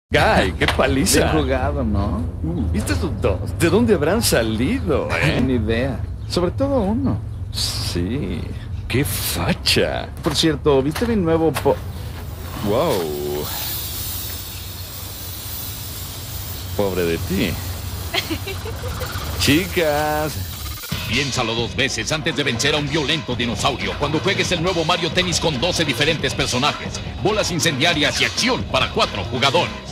Guy, qué paliza. Bien jugado, ¿no? ¿Viste sus dos? ¿De dónde habrán salido, Ni idea. Sobre todo uno. Sí, qué facha. Por cierto, ¿viste mi nuevo Wow. Pobre de ti. Chicas. Piénsalo 2 veces antes de vencer a un violento dinosaurio cuando juegues el nuevo Mario Tennis con 12 diferentes personajes, bolas incendiarias y acción para 4 jugadores.